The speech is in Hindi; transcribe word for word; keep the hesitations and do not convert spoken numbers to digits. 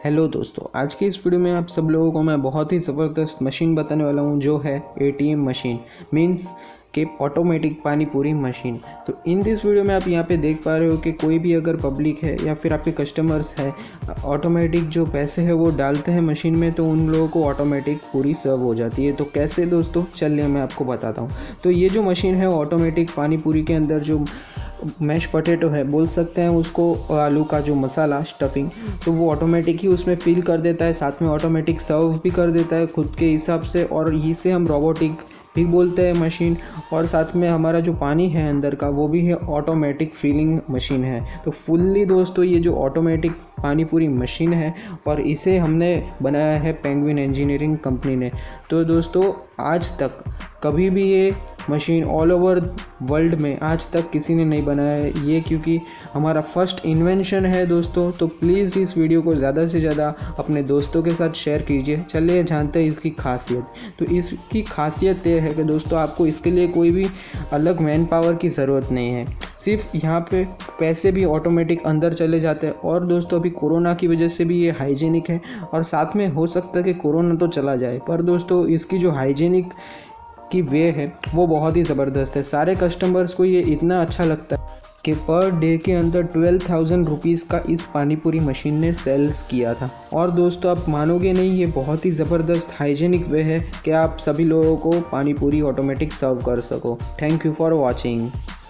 हेलो दोस्तों, आज की इस वीडियो में आप सब लोगों को मैं बहुत ही ज़बरदस्त मशीन बताने वाला हूं जो है एटीएम मशीन मींस के ऑटोमेटिक पानी पूरी मशीन। तो इन दिस वीडियो में आप यहां पे देख पा रहे हो कि कोई भी अगर पब्लिक है या फिर आपके कस्टमर्स है ऑटोमेटिक जो पैसे है वो डालते हैं मशीन में तो उन लोगों को ऑटोमेटिक पूरी सर्व हो जाती है। तो कैसे दोस्तों, चलिए मैं आपको बताता हूँ। तो ये जो मशीन है ऑटोमेटिक पानी पूरी के अंदर जो मैश पोटैटो है बोल सकते हैं उसको, आलू का जो मसाला स्टफिंग, तो वो ऑटोमेटिक ही उसमें फिल कर देता है, साथ में ऑटोमेटिक सर्व भी कर देता है खुद के हिसाब से। और इसे हम रोबोटिक भी बोलते हैं मशीन। और साथ में हमारा जो पानी है अंदर का वो भी है ऑटोमेटिक फिलिंग मशीन है। तो फुल्ली दोस्तों ये जो ऑटोमेटिक पानी पूरी मशीन है और इसे हमने बनाया है पेंगुइन इंजीनियरिंग कंपनी ने। तो दोस्तों आज तक कभी भी ये मशीन ऑल ओवर वर्ल्ड में आज तक किसी ने नहीं बनाया है ये, क्योंकि हमारा फर्स्ट इन्वेंशन है दोस्तों। तो प्लीज़ इस वीडियो को ज़्यादा से ज़्यादा अपने दोस्तों के साथ शेयर कीजिए। चलिए जानते हैं इसकी खासियत। तो इसकी खासियत ये है कि दोस्तों आपको इसके लिए कोई भी अलग मैन पावर की ज़रूरत नहीं है, सिर्फ यहाँ पे पैसे भी ऑटोमेटिक अंदर चले जाते हैं। और दोस्तों अभी कोरोना की वजह से भी ये हाइजीनिक है और साथ में हो सकता है कि कोरोना तो चला जाए, पर दोस्तों इसकी जो हाइजीनिक की वे है वो बहुत ही ज़बरदस्त है। सारे कस्टमर्स को ये इतना अच्छा लगता है कि पर डे के अंदर ट्वेल्व थाउजेंड रुपीज़ का इस पानी पूरी मशीन ने सेल्स किया था। और दोस्तों आप मानोगे नहीं, ये बहुत ही ज़बरदस्त हाइजीनिक वे है कि आप सभी लोगों को पानी पूरी ऑटोमेटिक सर्व कर सको। Thank you for watching.